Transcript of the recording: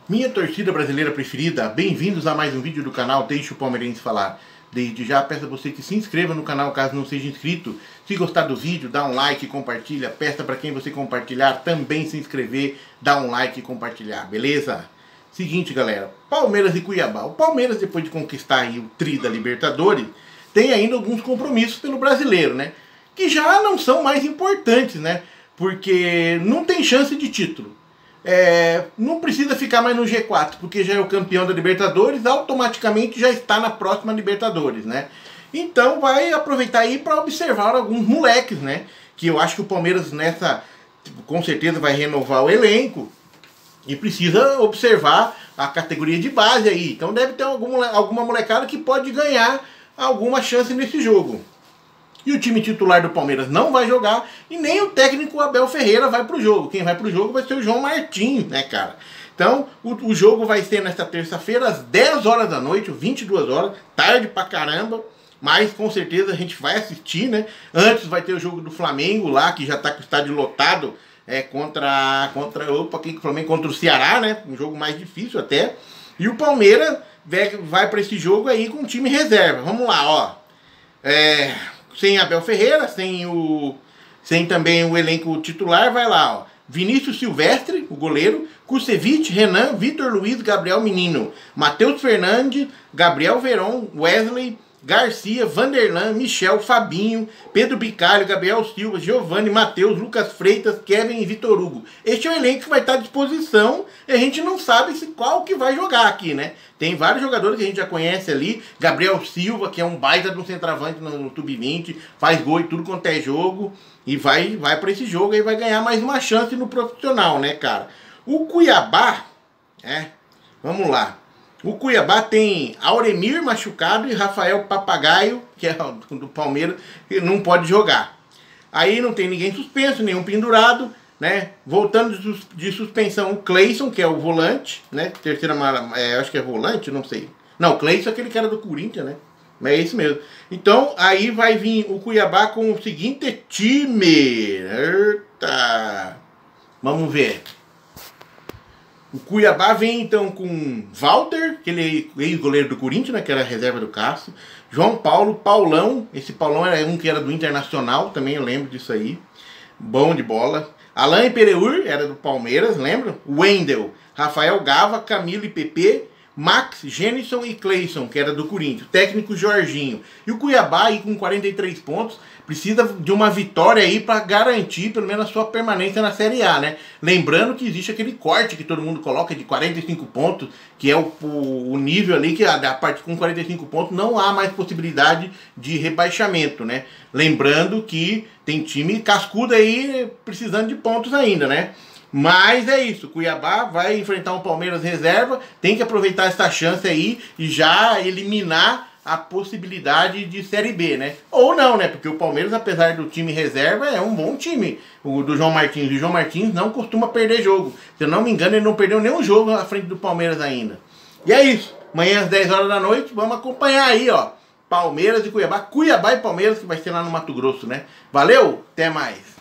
Minha torcida brasileira preferida, bem-vindos a mais um vídeo do canal Deixa o Palmeirense Falar. Desde já peço a você que se inscreva no canal caso não seja inscrito. Se gostar do vídeo, dá um like e compartilha. Peça para quem você compartilhar também se inscrever, dá um like e compartilhar, beleza? Seguinte, galera, Palmeiras e Cuiabá. O Palmeiras, depois de conquistar aí o tri da Libertadores, tem ainda alguns compromissos pelo brasileiro, né? Que já não são mais importantes, né? Porque não tem chance de título. Não precisa ficar mais no G4, porque já é o campeão da Libertadores, automaticamente já está na próxima Libertadores, né? Então vai aproveitar aí para observar alguns moleques, né? Que eu acho que o Palmeiras com certeza vai renovar o elenco e precisa observar a categoria de base aí. Então deve ter alguma molecada que pode ganhar alguma chance nesse jogo. E o time titular do Palmeiras não vai jogar e nem o técnico Abel Ferreira vai pro jogo. Quem vai pro jogo vai ser o João Martins, né, cara? Então, o jogo vai ser nesta terça-feira às 10 horas da noite, 22 horas, tarde pra caramba. Mas com certeza a gente vai assistir, né? Antes vai ter o jogo do Flamengo lá, que já tá com o estádio lotado, contra o Ceará, né? Um jogo mais difícil até. E o Palmeiras vai para esse jogo aí com o time reserva. Vamos lá, ó. Sem Abel Ferreira, sem também o elenco titular, vai lá, ó. Vinícius Silvestre, o goleiro, Kusevich, Renan, Vitor Luiz, Gabriel Menino, Matheus Fernandes, Gabriel Veron, Wesley, Garcia, Vanderlan, Michel, Fabinho, Pedro Bicalho, Gabriel Silva, Giovanni, Matheus, Lucas Freitas, Kevin e Vitor Hugo. Este é o elenco que vai estar à disposição e a gente não sabe qual que vai jogar aqui, né? Tem vários jogadores que a gente já conhece ali. Gabriel Silva, que é um baita de um centroavante no Sub-20, faz gol e tudo quanto é jogo. E vai para esse jogo e vai ganhar mais uma chance no profissional, né, cara? O Cuiabá, vamos lá. O Cuiabá tem Auremir machucado e Rafael Papagaio, que é do Palmeiras, que não pode jogar. Aí não tem ninguém suspenso, nenhum pendurado, né? Voltando de suspensão, o Cleison, que é o volante, né? Acho que é volante, não sei. Não, o Cleison é aquele que era do Corinthians, né? Mas é isso mesmo. Então, aí vai vir o Cuiabá com o seguinte time. Eita! Vamos ver. O Cuiabá vem então com Walter, aquele ex-goleiro do Corinthians, né, que era a reserva do Cássio. João Paulo, Paulão, esse Paulão era um que era do Internacional, também eu lembro disso aí. Bom de bola. Alain Pereur, era do Palmeiras, lembra? Wendel, Rafael Gava, Camilo e Pepe, Max, Genison e Cleison, que era do Corinthians. Técnico Jorginho. E o Cuiabá aí com 43 pontos, precisa de uma vitória aí para garantir pelo menos a sua permanência na Série A, né? Lembrando que existe aquele corte que todo mundo coloca de 45 pontos, que é o nível ali que a parte com 45 pontos não há mais possibilidade de rebaixamento, né? Lembrando que tem time cascudo aí precisando de pontos ainda, né? Mas é isso, o Cuiabá vai enfrentar um Palmeiras reserva, tem que aproveitar essa chance aí e já eliminar a possibilidade de Série B, né? Ou não, né? Porque o Palmeiras, apesar do time reserva, é um bom time, o do João Martins. E o João Martins não costuma perder jogo. Se eu não me engano, ele não perdeu nenhum jogo à frente do Palmeiras ainda. E é isso, amanhã às 10 horas da noite, vamos acompanhar aí, ó. Palmeiras e Cuiabá, Cuiabá e Palmeiras, que vai ser lá no Mato Grosso, né? Valeu, até mais!